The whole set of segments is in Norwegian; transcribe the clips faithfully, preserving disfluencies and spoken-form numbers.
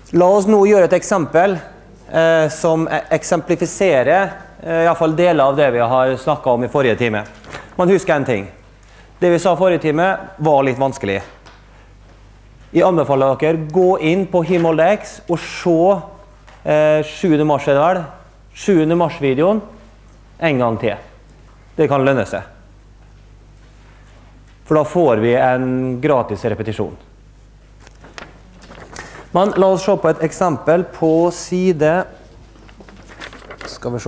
La oss nå gjøre et eksempel eh, som eksemplifiserer eh, i hvert fall deler av det vi har snakket om i forrige time. Man husker en ting. Det vi sa forrige time var litt vanskelig. Jeg anbefaler dere gå inn på Himmeldex og se eh, sjuende mars er det vel, sjuende mars-videoen en gang til. Det kan lønne seg. For da får vi en gratis repetisjon. Men la oss se på et eksempel på side, skal vi se,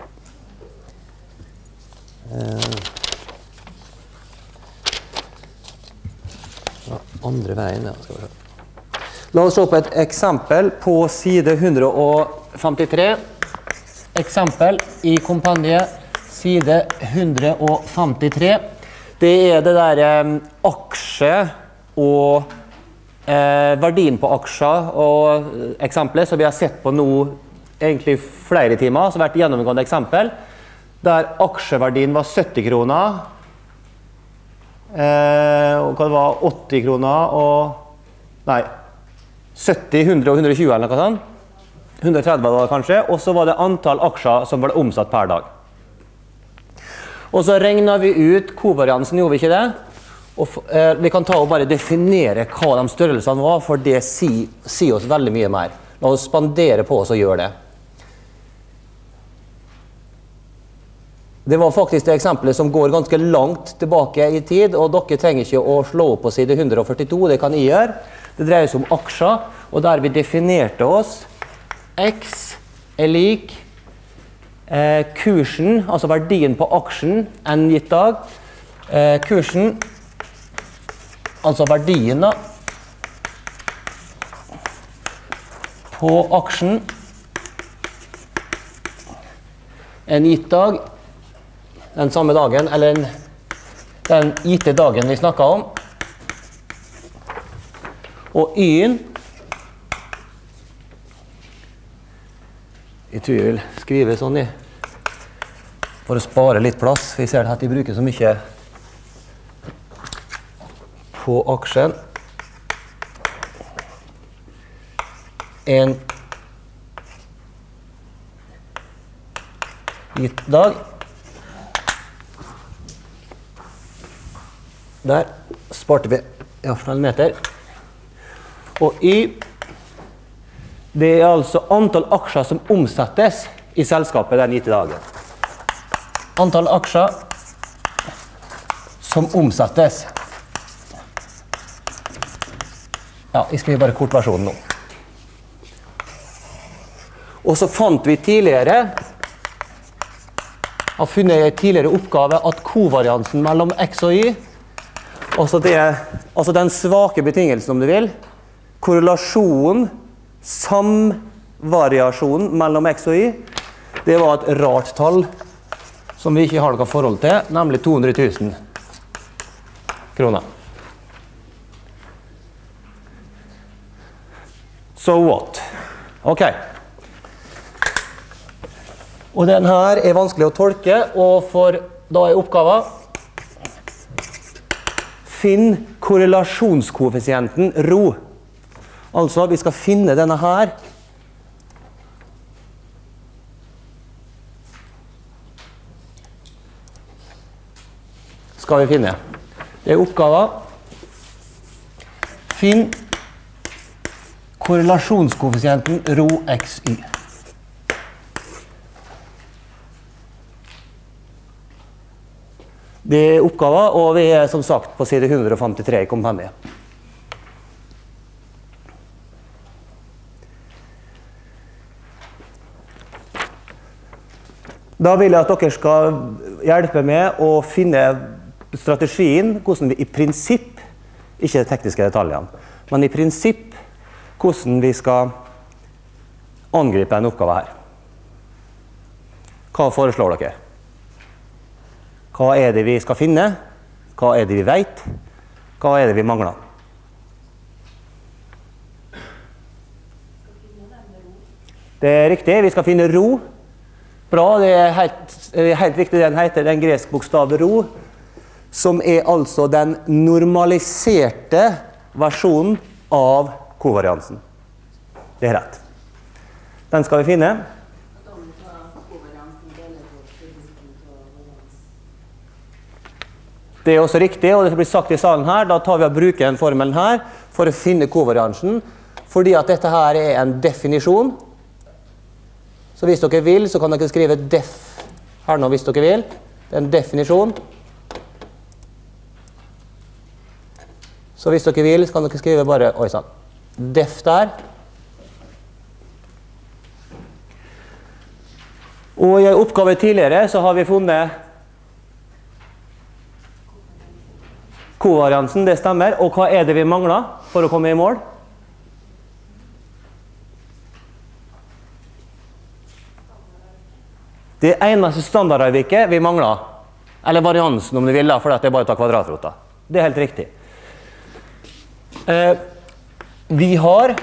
eh, ja, andre veien, ja, skal vi se. La oss se på et eksempel på side hundre femtitre, eksempel i kompendiet, side hundre femtitre. Det er det der eh, aksje og Eh, verdien på aksjer og eksempler som vi har sett på nå egentlig flere timer, som har vært gjennomgående eksempel, der aksjeverdien var sytti kroner, eh, og hva det var, åtti kroner, og nei, sytti, hundre og hundre og tjue eller noe sånt, hundre og tretti var det kanskje, og så var det antall aksjer som ble omsatt per dag. Og så regnet vi ut kovariansen, gjorde vi ikke det? Og eh, vi kan ta og bare definere hva de størrelsene var, for det sier si oss veldig mye mer. La oss spandere på oss og gjøre det. Det var faktisk det eksempelet som går ganske langt tilbake i tid, og dere trenger ikke å slå opp på side hundre førtito, det kan jeg gjøre. Det dreier seg om aksjer, og der vi definerte oss X er lik eh, kursen, altså verdien på aksjen en gitt dag. Eh, kursen altså verdien da, på aksjen en gitt dag, den samme dagen, eller en, den gitte dagen vi snakket om. Og Y-en, jeg tror jeg vil skrive sånn i, for å spare litt plass, for jeg ser at jeg bruker så mye på aksjen. En gitt dag. Der sparte vi i hvert fall en meter. Og Y, det er altså antall aksjer som omsettes i selskapet den gitte dagen. Antall aksjer som omsettes. Ja, jeg skriver bare kortversjonen nå. Og så fant vi tidligere, har funnet i tidligere oppgave, at kovariansen mellom X og Y, altså, det er, altså den svake betingelsen om du vil, korrelasjonen, samvariasjonen mellom X og Y, det var et rart tall som vi ikke har noe forhold til, nemlig to hundre tusen kroner. So what? Ok. Og den her er vanskelig å tolke, og for da er oppgaven finn korrelasjonskoeffisienten rho. Altså, vi skal finne denne her. Skal vi finne. Det er oppgaven. Finn korrelasjonskoeffisienten rho xy. Det er oppgaven, og vi er som sagt på side hundre femtitre i kompendiet. Da vil jeg at dere skal hjelpe med å finne strategien, hvordan vi i prinsipp, ikke de tekniske detaljene, men i prinsipp, hvordan vi skal angripe en oppgave her. Hva foreslår dere? Hva er det vi skal finne? Hva er det vi vet? Hva er det vi mangler? Det er riktig, vi skal finne rho. Bra, det er helt, helt riktig, den heter den gresk bokstav rho, som er altså den normaliserte versjonen av kovariansen. det er rett. Den skal vi finne. Det er også riktig, og det blir sagt i salen her, da tar vi og bruker den formelen her for å finne kovariansen, fordi at dette her er en definisjon. Så hvis dere vil, så kan dere skrive def her nå hvis dere vil. Det er en definisjon. Så hvis dere vil, så kan dere skrive bare, oi sann, def der. Og i en oppgave tidligere så har vi funnet kovariansen, det stemmer. Og hva er det vi mangler for å komme i mål? Det eneste standardavviket vi mangler, eller variansen om du vil, for det er bare å ta kvadratrota. Det er helt riktig. Eh, vi har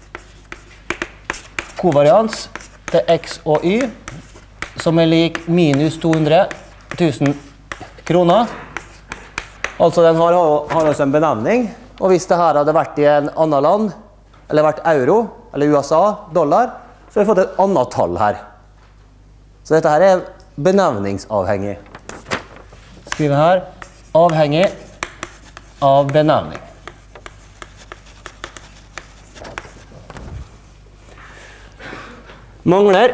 kovarians til x og y, som er lik minus to hundre tusen kroner. Altså den har, har også en benevning, og hvis det her hadde vært i en annen land, eller vært euro, eller U S A, dollar, så har vi fått et annet tall her. Så dette her er benevningsavhengig. Skriv her, avhengig av benevning. Mangler.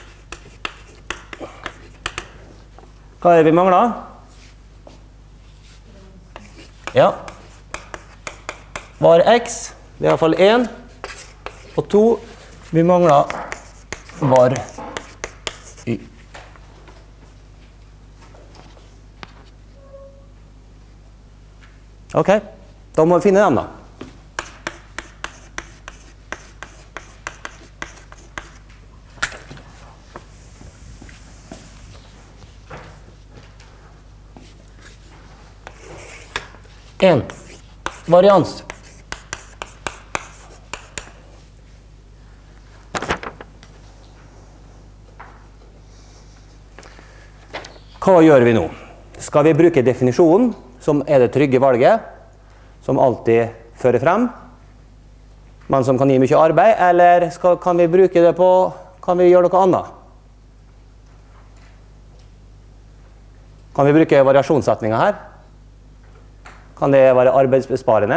Hva er det vi mangler? Ja. Var x, det er i hvert fall én, og to, vi mangler var y. Ok, da må vi finne dem da. En. Varians. Hva gjør vi nå? Skal vi bruke definisjonen, som er det trygge valget, som alltid fører frem, men som kan gi mye arbeid, eller skal, kan vi bruke det på, kan vi gjøre noe annet? Kan vi bruke variasjonssetninger her? Kan det være arbeidsbesparende?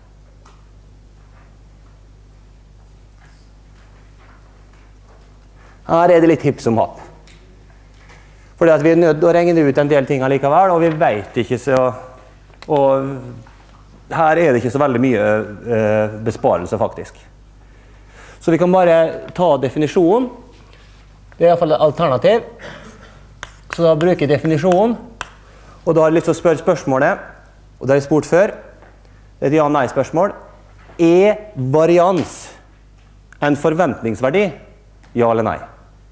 Her er det litt hipp som happ. Fordi at vi er nødt til å regne ut en del ting allikevel, og vi vet ikke så... Og her er det ikke så veldig mye eh, besparelse faktisk. Så vi kan bare ta definisjonen. Det er i hvert fall et alternativ. Så da bruker jeg definisjonen, og da har jeg lyst til å spørre spørsmålet, og det har jeg spurt før. Det er et ja-nei-spørsmål. Er varians en forventningsverdi? Ja eller nei?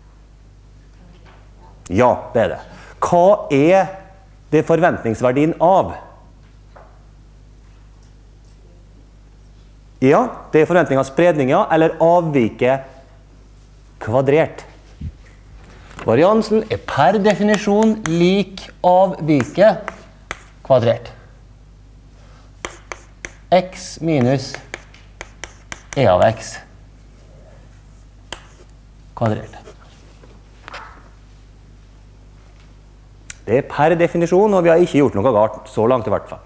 Ja, det er det. Hva er det forventningsverdien av? Ja, det er forventning av spredninger, eller avviket kvadrert. Variansen er per definisjon lik avviket kvadrert. X minus e av x kvadrert. Det er per definisjon, og vi har ikke gjort noe galt, så langt i hvert fall.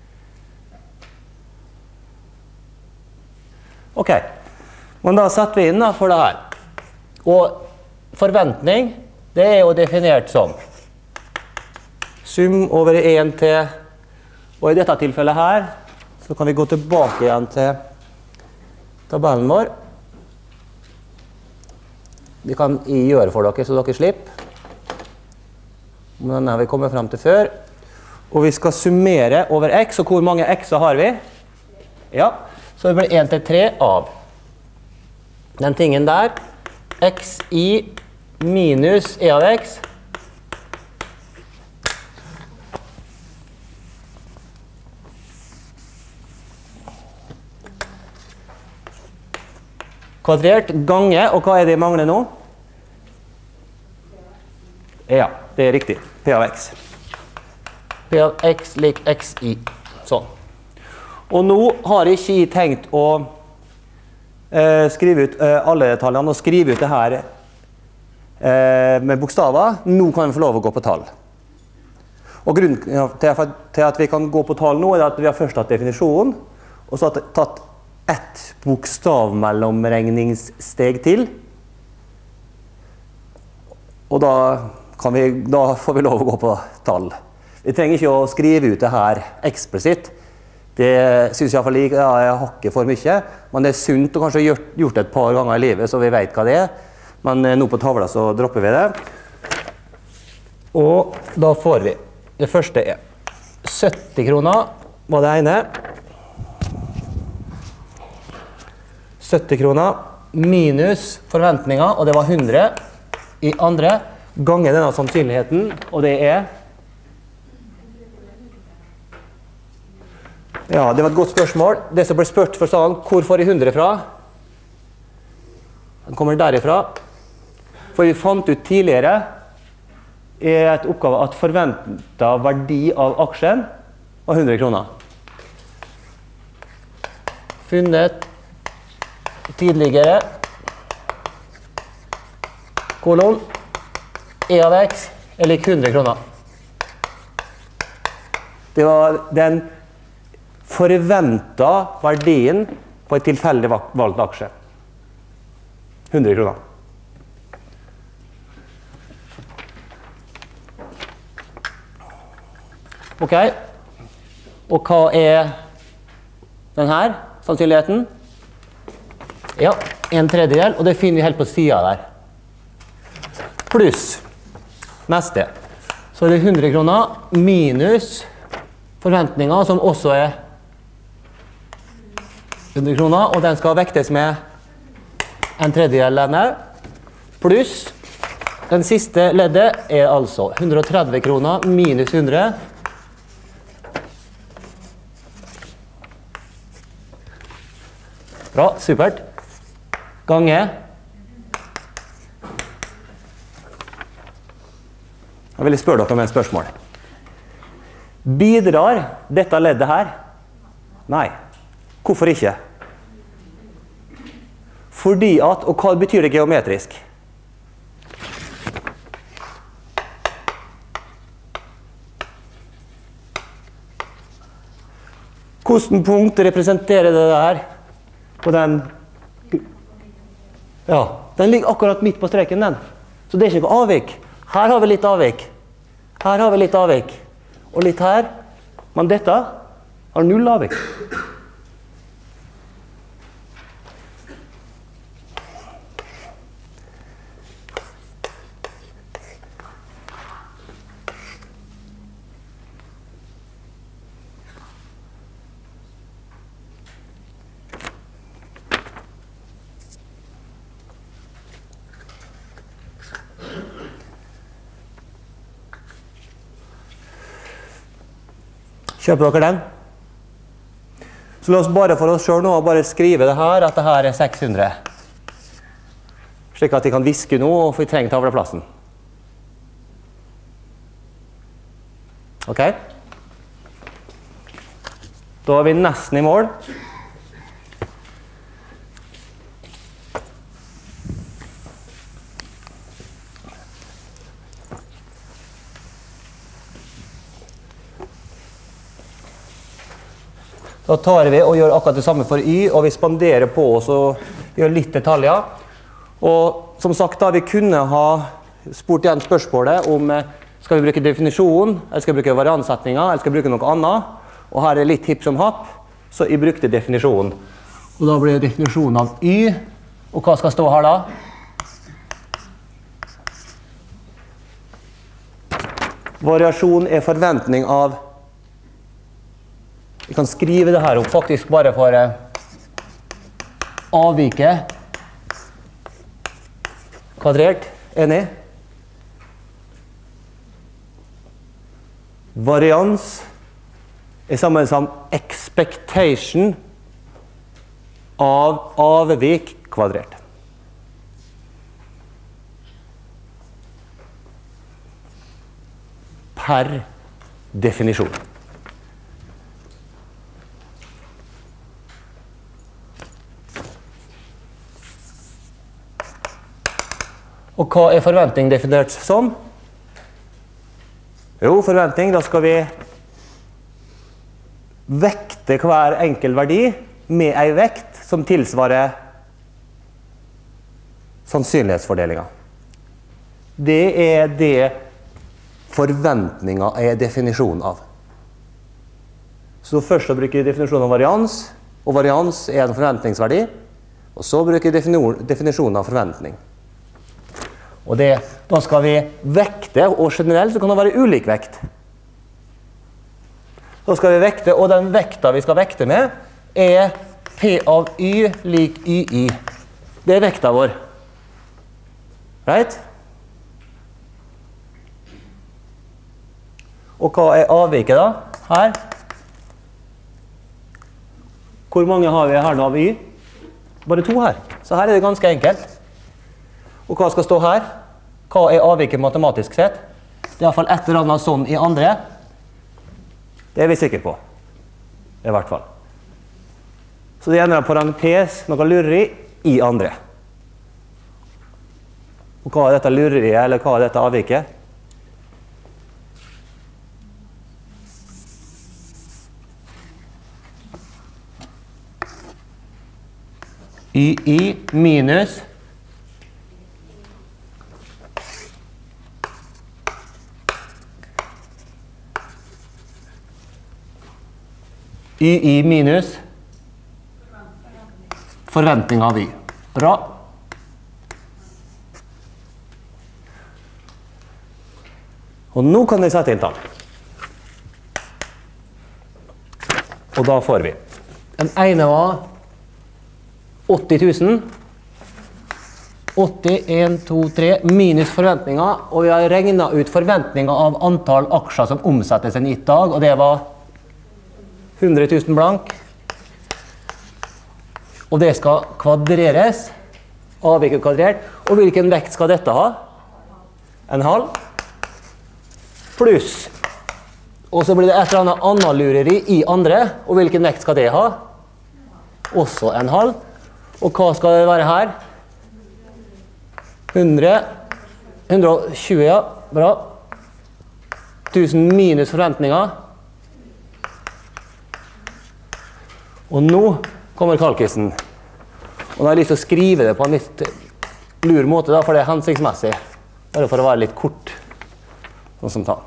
Ok, men da setter vi inn da for det her. Og forventning, det er jo definert som sum over en til, og i dette tilfellet her, så kan vi gå tilbake igjen til tabellen vår. Vi kan gjøre for dere, så dere slipper. Men denne har vi kommet frem til før. Og vi skal summere over x, og hvor mange x har vi? Ja, så det blir en til tre av den tingen der. X i minus e av x. Kvadrert gange, og hva er det vi mangler nå? Ja, det er riktig. P av x. P av x lik x i. Sånn. Og nå har jeg ikke tenkt å eh, skrive ut eh, alle tallene og skrive ut det her eh, med bokstaver. Nå kan vi få lov å gå på tall. Og grunnen til, til at vi kan gå på tall nå er at vi har først hatt definisjonen, og så har vi tatt ett bokstavmellomregningssteg til. Og da, kan vi, da får vi lov å gå på tall. Vi trenger ikke å skrive ut det her eksplisitt. Det synes jeg i hvert fall ja, jeg har ikke for mye, men det er sunt å kanskje gjort, gjort det et par ganger i livet, så vi vet hva det er. Men nå på tavla så dropper vi det. Og da får vi, det første er sytti kroner, var det ene. sytti kroner minus forventninger, og det var hundre i andre, ganger denne sannsynligheten, og det er ja, det var et godt spørsmål. Det som ble spurt for sånn, hvor får jeg hundre fra? Den kommer derifra. For vi fant ut tidligere i et oppgave at forventet verdi av aksjen var hundre kroner. Funnet tidligere kolon E av X er lik hundre kroner. Det var den forventet verdien på et tilfeldig valgt aksje. hundre kroner. Ok. Og hva er denne sannsynligheten? Ja, en tredjedel, og det finner vi helt på siden der. Pluss neste. Så er det hundre kroner minus forventninger, som også er hundre kroner, og den skal vektes med en tredjedel denne, pluss den siste leddet er altså hundre og tretti kroner minus hundre. Bra, supert. Gange. Jeg vil spørre dere om et spørsmål. Bidrar dette leddet her? Nei. Hvorfor ikke? Fordi at, og hva betyr det geometrisk? Hvilken punkt representerer det der på den? Ja, den ligger akkurat midt på streken, den. Så det er ikke noe avvik. Her har vi litt avvik. Her har vi litt avvik. Og litt her. Men dette har null avvik. Kjøper dere den? Så la oss bare for oss selv nå bare skrive det her, at det her er seks hundre. Slik at de kan viske nå, og vi trenger tavleplassen. Ok? Da er vi nesten i mål. Da tar vi og gjør akkurat det samme for Y, og vi spanderer på oss og gjør litt detaljer. Og som sagt da, vi kunne ha spurt igjen spørsmålet om skal vi bruke definisjon, eller skal vi bruke variansetninger, eller skal vi bruke noe annet. Og her er litt hipp som happ, så jeg brukte definisjonen. Og da blir det definisjonen av Y, og hva skal stå her da? Variasjon er forventning av. Vi kan skrive det her opp faktisk bare for avviket kvadrert. Enig? Varians er sammen som expectation av avvik kvadrert. Per definisjon. Og hva er forventning definert som? Jo, forventning, da skal vi vekte hver enkel verdi med en vekt som tilsvarer sannsynlighetsfordelingen. Det er det forventningen er definisjonen av. Så først så bruker vi definisjonen av varians, og varians er en forventningsverdi, og så bruker vi definisjonen av forventning. Og det, da skal vi vekte, og generelt så kan det være ulik vekt. Da skal vi vekte, og den vekta vi skal vekte med er P av Y lik Y I. Det er vekta vår. Right? Og hva er avviket da? Her. Hvor mange har vi her nå av Y? Bare to her. Så her er det ganske enkelt. Og hva skal stå her? Hva er avviket matematisk sett? Det er i hvert fall et eller annet sånn i andre. Det er vi sikre på. I hvert fall. Så det gjennom parentes, noe lureri, i andre. Og hva er dette lureriet, eller hva er dette avviket? Y I minus Y I minus forventning av Y. Bra. Og nå kan vi sette inn tall. Og da får vi. Den ene var åtti tusen. åtti, en, to, tre, minus forventninger. Og vi har regnet ut forventninger av antall aksjer som omsettes en gitt dag, og det var hundre tusen blank. Og det skal kvadreres. Avviket kvadrert. Og hvilken vekt skal dette ha? En halv. Pluss. Og så blir det et eller annet annet lureri i andre. Og hvilken vekt skal det ha? Også en halv. Og hva skal det være her? hundre. hundre og tjue, ja. Bra. tusen minus forventninger. Og nå kommer kalkisen. Og da har jeg lyst til å skrive det på en litt lur måte, da, for det er hensiktsmessig. Bare for å være litt kort. Sånn som ta.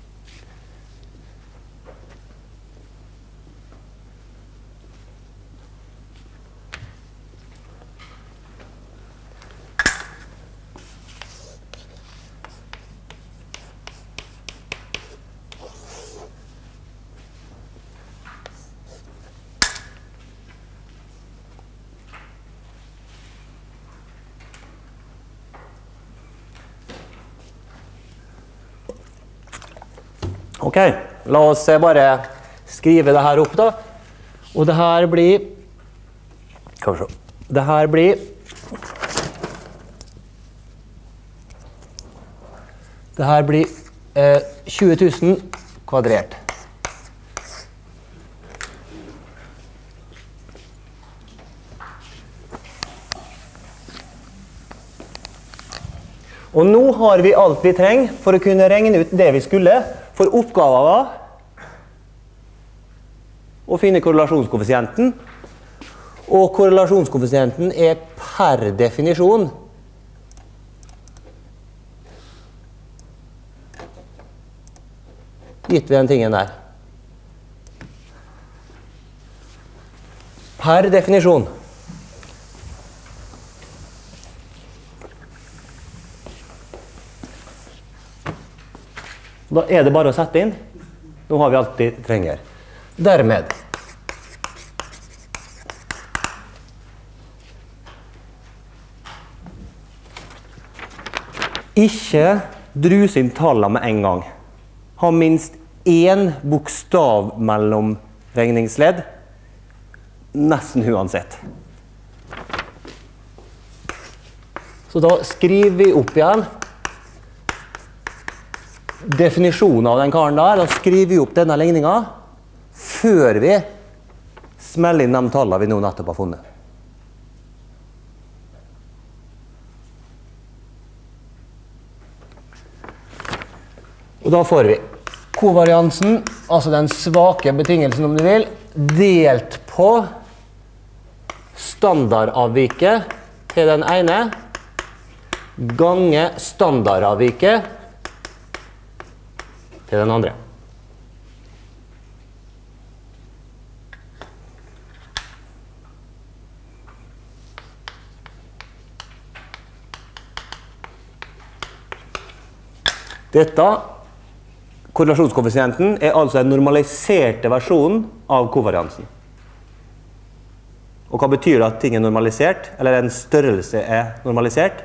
Ok, la oss bare skrive det her opp da. Og det her blir, skal vi se, det her blir, det her blir eh, tjue tusen kvadrert. Og nå har vi alt vi trenger for å kunne regne ut det vi skulle. For oppgaven var å finne korrelasjonskoeffisienten. Og korrelasjonskoeffisienten er per definisjon gitt ved den tingen der. Per definisjon. Da er det bare å sette inn. Nå har vi alt vi trenger. Dermed ikke drus inn tallene med en gang. Ha minst én bokstav mellom regningsledd. Nesten uansett. Så da skriver vi opp igjen definisjonen av den karen der, og skriver vi opp denne ligningen før vi smeller inn de tallene vi nå nettopp har funnet. Og da får vi kovariansen, altså den svake betingelsen om du vil, delt på standardavviket til den ene, gange standardavviket til den andre. Dette, korrelasjonskoeffisienten, er altså den normaliserte versjonen av kovariansen. Og hva betyr det at ting er normalisert, eller en størrelse er normalisert?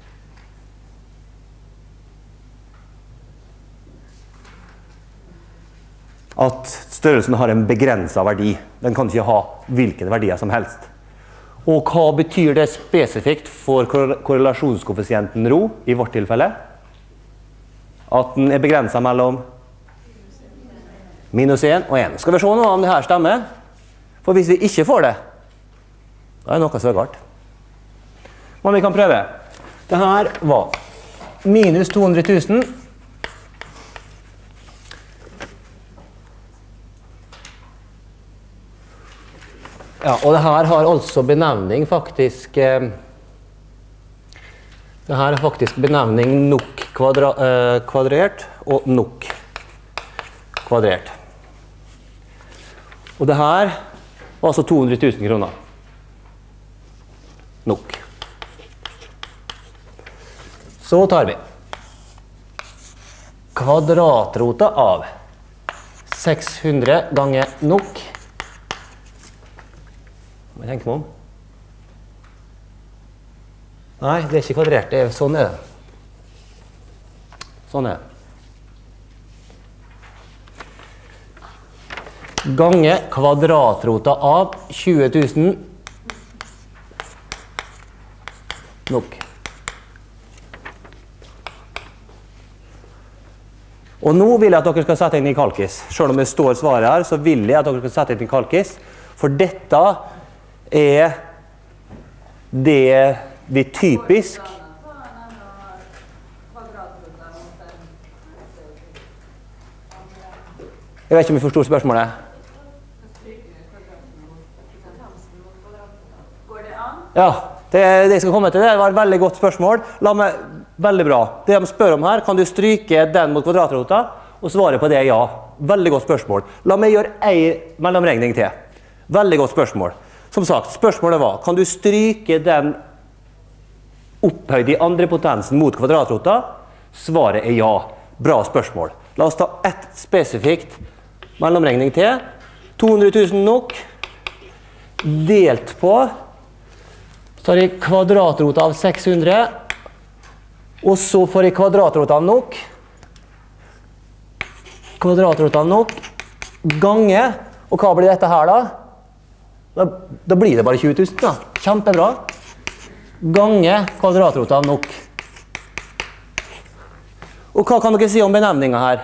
At størrelsen har en begrenset verdi. Den kan ikke ha hvilken verdier som helst. Og hva betyr det spesifikt for korrelasjonskoeffisienten rho, i vårt tilfelle? At den er begrenset mellom minus en og en. Skal vi se nå om det her stemmer? For hvis vi ikke får det, da er det noe så galt. Men vi kan prøve. Dette var minus to hundre tusen. Ja, og det her har altså benevning faktisk... Eh, det her er faktisk benevning nok kvadra, eh, kvadrert og nok kvadrert. Og det her var altså to hundre tusen kroner. Nok. Så tar vi kvadratrota av seks hundre ganger nok. Hva tenker man om? Nei, det er ikke kvadrert, det er, sånn er det. Sånn er det. Gange kvadratrota av tjue tusen nok. Og nå vil jeg at dere skal sette inn i kalkis. Selv om det står svaret her, så vil jeg at dere skal sette inn i kalkis. For dette er det vi typisk Jeg vet ikke om vi forstår spørsmålet. Ja, det, det skal komme til det. Det var et veldig godt spørsmål. La meg, veldig bra. Det de spør om her, kan du stryke den mot kvadratrota? Og svaret på det er ja. Veldig godt spørsmål. La meg gjøre en mellomregning til. Veldig godt spørsmål. Som sagt, spørsmålet var, kan du stryke den opphøyd i andre potensen mot kvadratrota? Svaret er ja. Bra spørsmål. La oss ta ett spesifikt mellomregning til. to hundre tusen nok. Delt på. Så har jeg kvadratrota av seks hundre. Og så får jeg kvadratrota av nok. Kvadratrota av nok. Gange. Og hva blir dette her da? Da, da blir det bare tjue tusen da. Kjempebra. Gange kvadratrota av nok. Og hva kan dere si om benevningen her?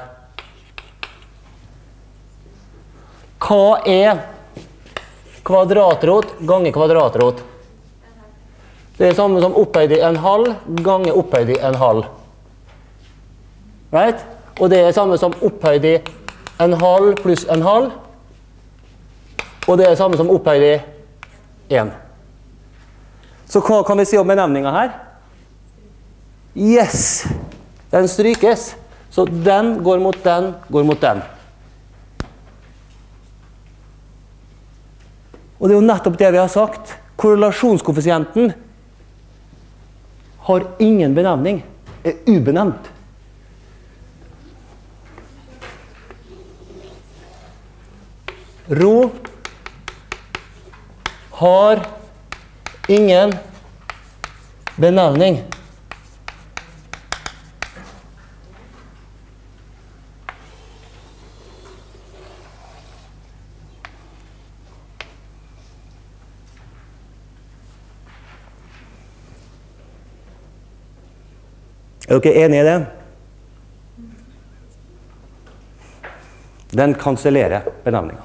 Hva er kvadratrot gange kvadratrot? Det er samme som opphøyd i en halv gange opphøyd i en halv. Right? Og det er samme som opphøyd i en halv pluss en halv. Og det er samme som opphøyd i en. Så hva kan vi si om benevningen her? Yes! Den strykes. Så den går mot den, går mot den. Og det er jo nettopp det vi har sagt. Korrelasjonskoeffisienten har ingen benevning. Er ubenevnt. Rho har ingen benevning. Er dere enige i det? Den kansellerer benevningen.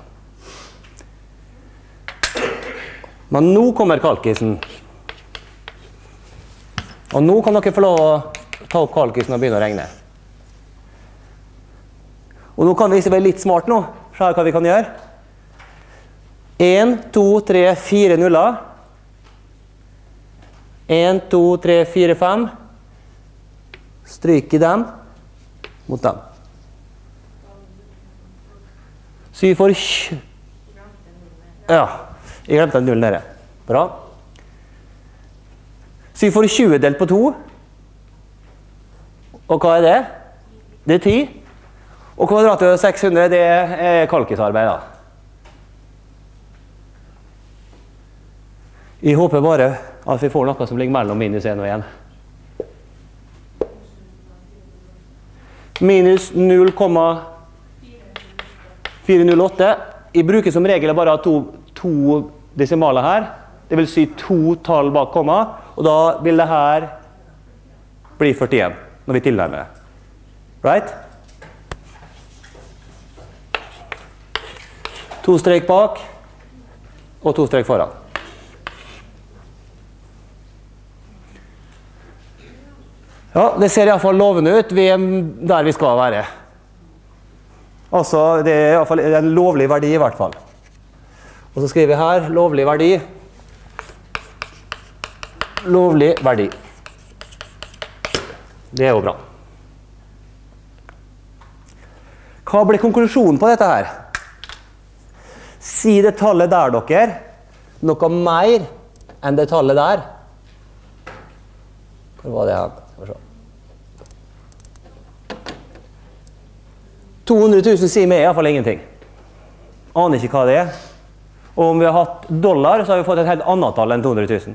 Men nå kommer kalkisen. Og nå kan dere få lov å ta opp kalkisen og begynne å regne. Og nå kan vi være litt smart nå. Se hva vi kan gjøre. en, to, tre, fire nuller. en, to, tre, fire, fem. Stryk i dem mot dem. Så vi får... Ja, jeg glemte en null nede. Bra. Så vi får tjue delt på to. Og hva er det? Det er ti. Og kvadratet seks hundre, det er kalkisarbeid da. Jeg håper bare at vi får noe som ligger mellom minus en og en. Minus null komma fire null åtte. Jeg bruker som regel bare to, to desimaler her. Det vil si to tall bak komma. Og da vil det her bli førtien når vi tilnærmer. Right? To strek bak og to strek foran. Ja, det ser i hvert fall lovende ut. Vi er der vi skal være. Altså, det er i hvert fall en lovlig verdi i hvert fall. Og så skriver vi her, lovlig verdi. Lovlig verdi. Det er jo bra. Hva blir konklusjonen på dette her? Si det tallet der, dere, noe mer enn det tallet der. Hvor var det her? to hundre tusen sier meg i hvert fall ingenting. Aner ikke hva det er. Og om vi har hatt dollar, så har vi fått et helt annet tall enn to hundre tusen.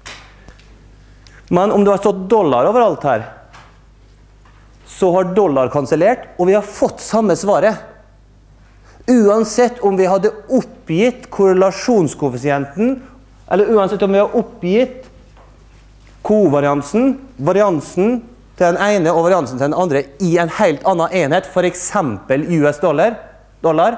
Men om det har stått dollar overalt her, så har dollar kansellert, og vi har fått samme svaret. Uansett om vi hadde oppgitt korrelasjonskoeffisienten, eller uansett om vi har oppgitt kovariansen, variansen til den ene og variansen til den andre i en helt annen enhet, for eksempel U S dollar, dollar,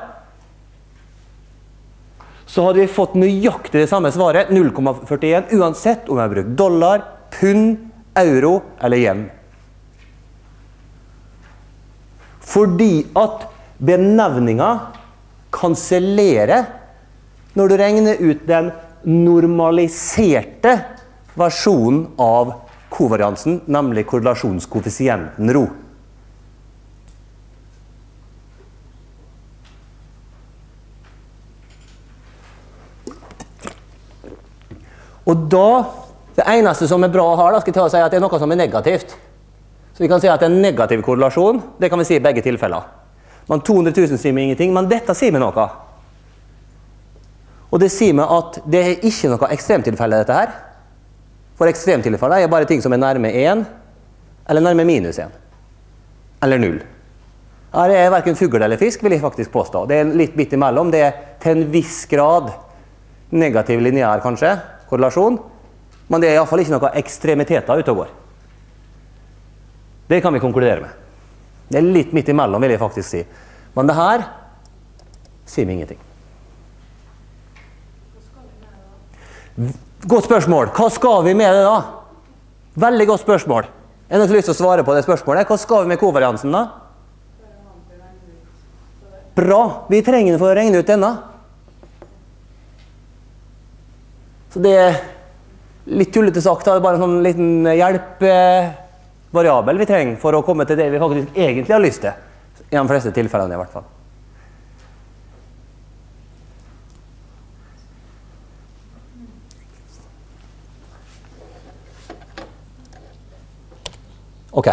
så hadde vi fått nøyaktig det samme svaret, null komma førtien, uansett om vi har brukt dollar, pund, euro eller yen. Fordi at benevningen kansellerer når du regner ut den normaliserte versjonen av kovariansen, nemlig korrelasjonskoeffisienten rho. Og da, det eneste som er bra å ha, da skal jeg ta og si at det er noe som er negativt. Så vi kan si at det er en negativ korrelasjon, det kan vi si i begge tilfeller. Men to hundre tusen sier meg ingenting, men dette sier meg noe. Og det sier meg at det er ikke noe ekstremtilfelle dette her. For ekstremtilfeller er bare ting som er nærme en, eller nærme minus en, eller null. Her er hverken fugl eller fisk, vil jeg faktisk påstå. Det er litt bitt imellom, det er til en viss grad negativ lineær kanskje, korrelasjon, men det er i hvert fall ikke noe ekstremiteter ute og går. Det kan vi konkludere med. Det er litt midt imellom, vil jeg faktisk si. Men det her sier meg ingenting. Godt spørsmål. Hva skal vi med det da? Veldig godt spørsmål. Jeg har lyst til å svare på det spørsmålet. Hva skal vi med kovariansen da? Bra. Vi trenger den for å regne ut denne. Så det er litt tullete sagt. Det er bare en sånn liten hjelpevariabel vi trenger for å komme til det vi faktisk egentlig har lyst til. I de fleste tilfellene i hvert fall. Ok.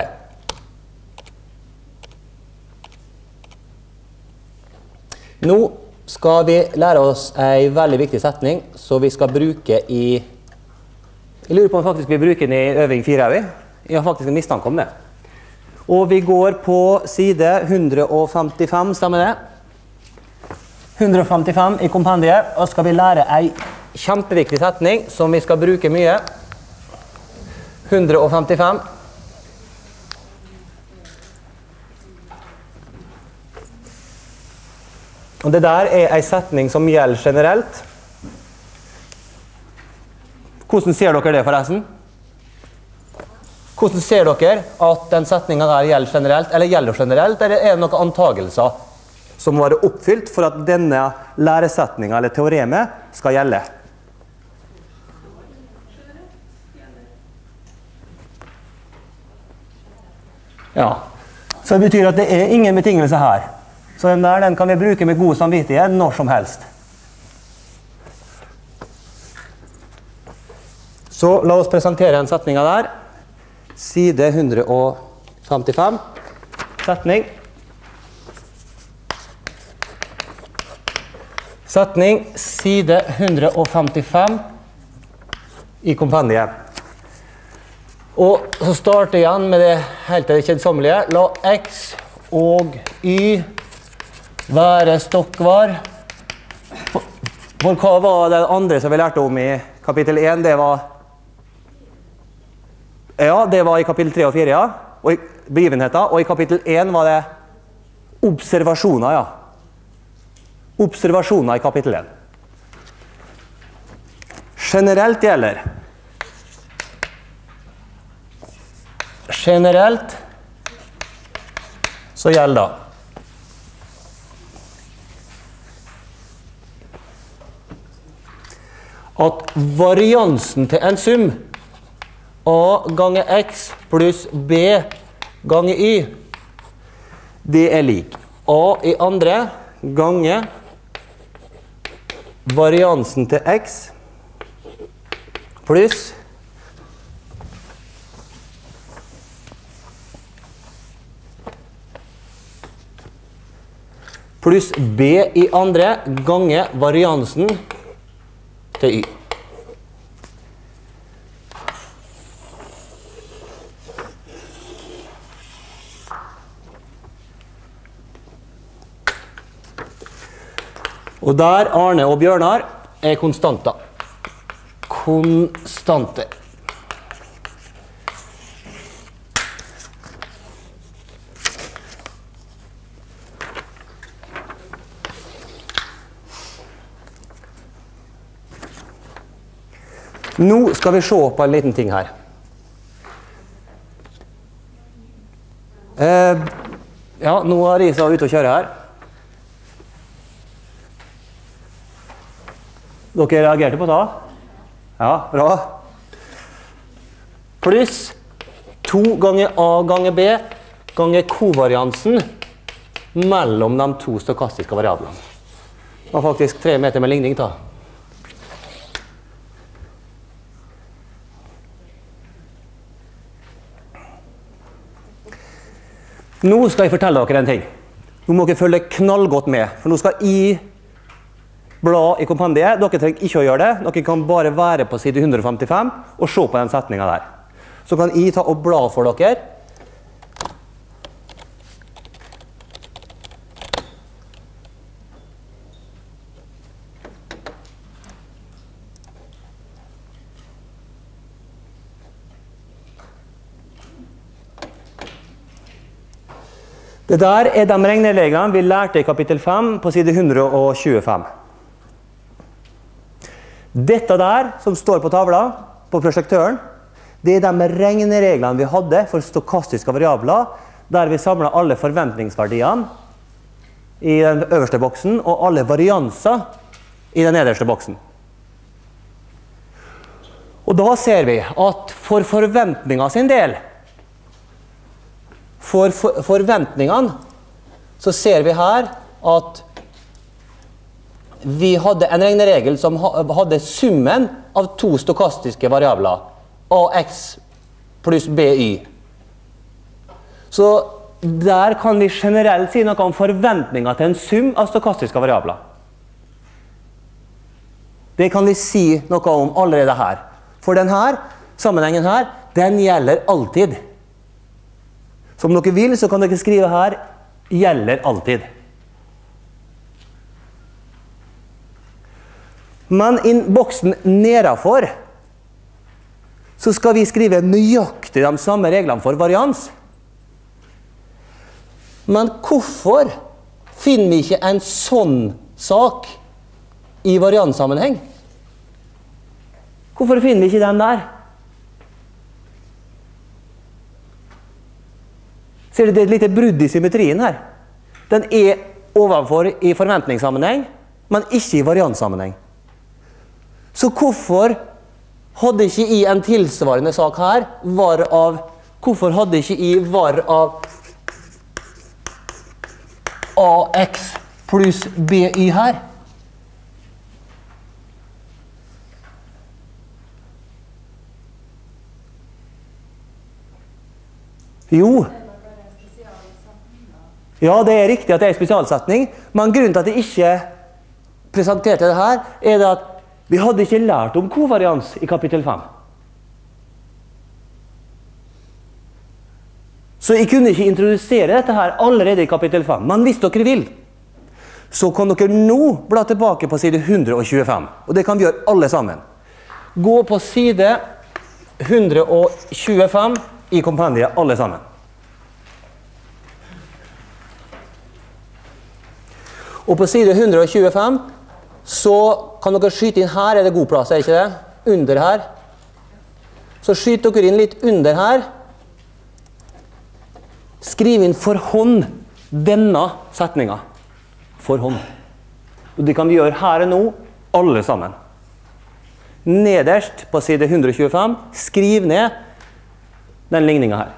Nå skal vi lære oss en veldig viktig setning, så vi skal bruke i... Jeg lurer på om faktisk vi bruker den i øving fire, er vi? Jeg har faktisk en mistanke om det. Og vi går på side hundre og femtifem, stemmer det? hundre og femtifem i kompendiet, og skal vi lære en kjempeviktig setning som vi skal bruke mye. hundre og femtifem. Og det der er en setning som gjelder generelt. Hvordan ser dere det forresten? Hvordan ser dere at den setningen der gjelder generelt, eller gjelder generelt, eller er det noen antagelser som må være oppfylt for at denne læresetningen eller teoremet skal gjelde. Ja, så det betyr at det er ingen betingelse her. Så den der, den kan vi bruke med god samvittighet når som helst. Så la oss presentere en setning der. Side ett hundre femtifem. Setning. Setning, side ett hundre femtifem i kompendiet. Og så starter jeg igjen med det helt til det kjedsommelige. La x og y være stokkvar. For hva var det andre som vi lærte om i kapittel én? Det var... Ja, det var i kapittel tre og fire, ja. Og i begivenheter. Og i kapittel én var det observasjoner, ja. Observasjoner i kapittel én. Generelt gjelder. Generelt så gjelder da at variansen til en sum A ganger x pluss B ganger y, det er lik A i andre ganger variansen til x pluss pluss B i andre ganger variansen til y. Og der Arne og Bjørnar er konstanter. Konstanter. Nå skal vi se på en liten ting her. Eh, ja, nå har Risa ute å kjøre her. Dere reagerte på det? Ja, bra. Pluss to ganger A ganger B ganger kovariansen mellom de to stokastiske variablene. Det var faktisk tre meter med ligning da. Nå skal jeg fortelle dere en ting. Nå må dere følge knallgodt med, for nå skal jeg bla i kompendiet. Dere trenger ikke å gjøre det. Dere kan bare være på side ett hundre femtifem og se på den setningen der. Så kan jeg ta og bla for dere. Det der er de regnereglene vi lærte i kapittel fem på side ett hundre tjuefem. Dette der, som står på tavla, på prosjektøren, det er de regnereglene vi hadde for stokastiske variabler, der vi samlet alle forventningsverdiene i den øverste boksen, og alle varianser i den nederste boksen. Og da ser vi at for forventninger sin del, for for forventningene, så ser vi her at vi hadde en regneregel som hadde summen av to stokastiske variabler, ax pluss by. Så der kan vi generelt si noe om forventninger til en sum av stokastiske variabler. Det kan vi si noe om allerede her. For denne sammenhengen her, den gjelder alltid. Så om dere vil, så kan dere skrive her, gjelder alltid. Men i boksen nedenfor, så skal vi skrive nøyaktig de samme reglene for varians. Men hvorfor finner vi ikke en sånn sak i varianssammenheng? Hvorfor finner vi ikke den der? Ser du, det er et lite brudd i symmetrien her. Den er ovenfor i forventningssammenheng, men ikke i varianssammenheng. Så hvorfor hadde ikke i en tilsvarende sak her var av, hvorfor hadde ikke i var av ax pluss by her? Jo. Ja, det er riktig at det er en spesialsetning, men grunnen til at jeg ikke presenterte det her, er det at vi hadde ikke lært om kovarians i kapittel fem. Så jeg kunne ikke introdusere dette her allerede i kapittel fem, men hvis dere vil, så kan dere nå bla tilbake på side hundre og tjuefem, og det kan vi gjøre alle sammen. Gå på side hundre og tjuefem i kompendiet, alle sammen. Og på side hundre og tjuefem så kan dere skyte inn her, er det god plass, er det ikke det? Under her. Så skyter dere inn litt under her. Skriv inn for hånd denne setningen. For hånd. Og det kan vi gjøre her og nå, alle sammen. Nederst på side hundre og tjuefem, skriv ned den ligningen her.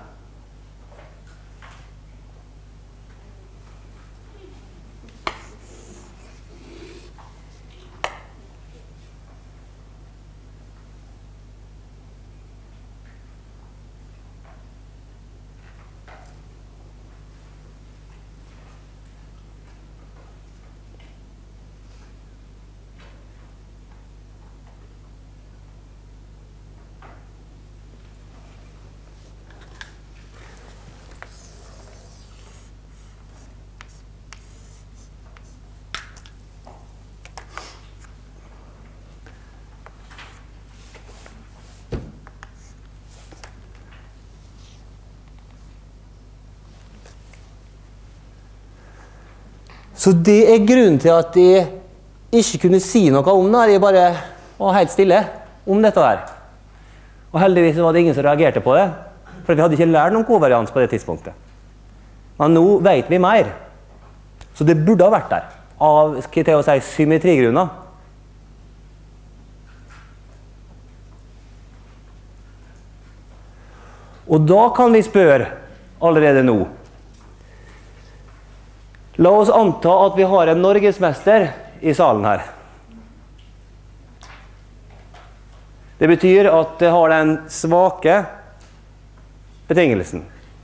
Så det er grunnen til at jeg ikke kunne si noe om det. Jeg bare var helt stille om dette her. Og heldigvis var det ingen som reagerte på det, for vi hadde ikke lært noen kovarians på det tidspunktet. Men nå vet vi mer. Så det burde ha vært der, av skal jeg til å si, symmetrigrunner. Og da kan vi spørre allerede nå. La oss anta at vi har en norgesmester i salen her. Det betyr at det har den svake betingelsen.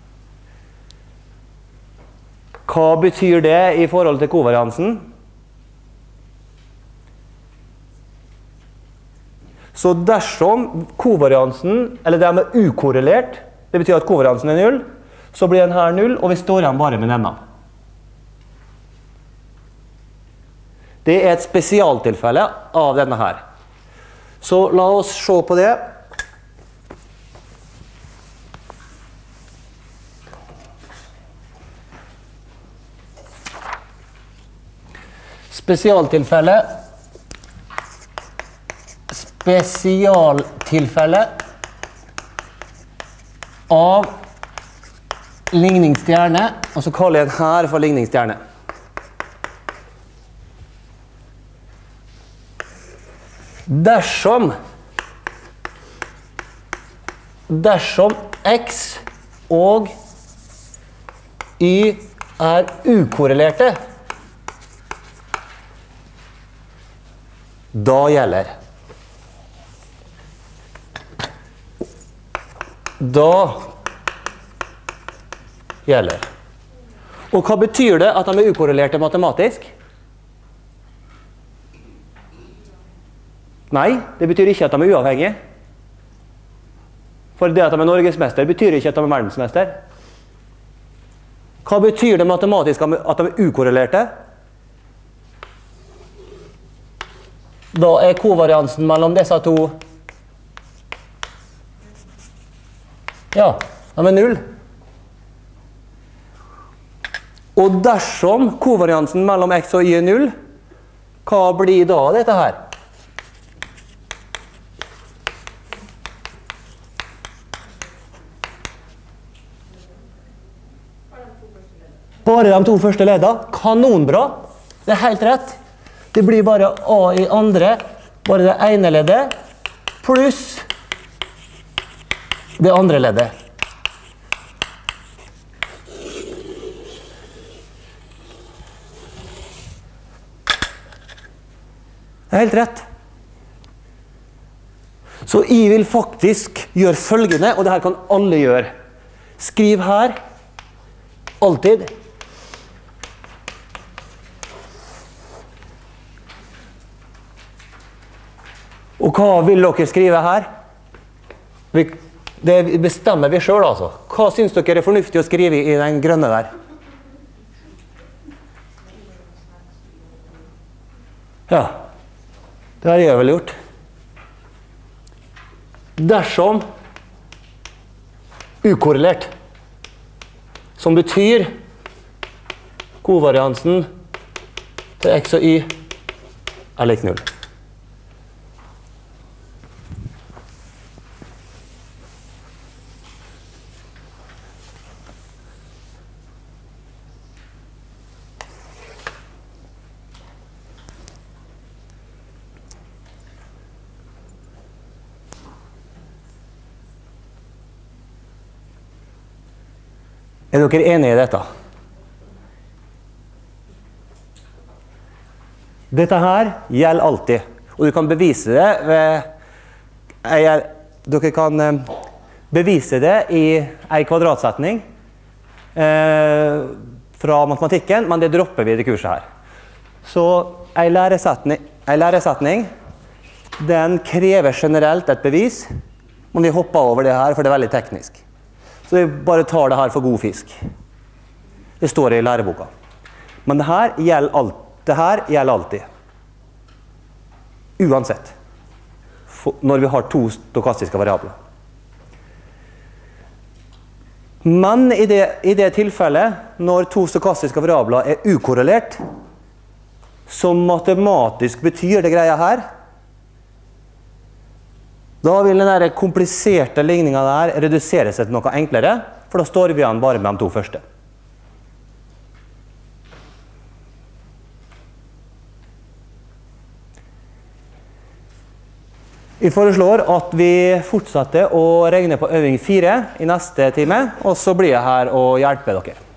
Hva betyr det i forhold til kovariansen? Så dersom kovariansen, eller det er med ukorrelert, det betyr at kovariansen er null, så blir den her null, og vi står igjen bare med denne. Det er et spesialtilfelle av denne her. Så la oss se på det. Spesialtilfelle. Spesialtilfelle av ligningsstjerne, og så kaller jeg den her for ligningsstjerne. Dersom dersom x og y er ukorrelerte, da gjelder. Da gjelder. Og hva betyr det at de er ukorrelerte matematisk? Nei, det betyr ikke at de er uavhengige. For det at de er norgesmester betyr ikke at de er verdensmester. Hva betyr det matematisk at de er ukorrelerte? Da er kovariansen mellom disse to ja, de er null. Og dersom kovariansen mellom x og y er null, hva blir da dette her? Bare de to første leddene. Kanonbra. Det er helt rett. Det blir bare A i andre, bare det ene leddet, pluss det andre leddet. Det er helt rett. Så jeg vil faktisk gjøre følgende, og det her kan alle gjøre. Skriv her, alltid. Og hva vil dere skrive her? Det bestemmer vi selv, altså. Hva synes dere er fornuftig å skrive i den grønne der? Ja. Det har jeg vel gjort. Dersom ukorrelert, som betyr kovariansen til x og y er lik null. Er dere enige i dette? Dette her gjelder alltid, og du kan bevise det ved, jeg, dere kan bevise det i en kvadratsetning eh, fra matematikken, men det dropper vi i det kurset her. Så en læresetning, en læresetning, den krever generelt et bevis, men vi hopper over det her, for det er veldig teknisk. Så vi bare tar det her for god fisk. Det står i læreboka. Men det her gjelder, alt, det her gjelder alltid. Uansett. For, når vi har to stokastiske variabler. Men i det, i det tilfellet, når to stokastiske variabler er ukorrelert, som matematisk betyr det greia her, da vil den der kompliserte ligningen der redusere seg til noe enklere, for da står vi igjen bare med de to første. Jeg foreslår at vi fortsetter å regne på øving fire i neste time, og så blir jeg her og hjelper dere.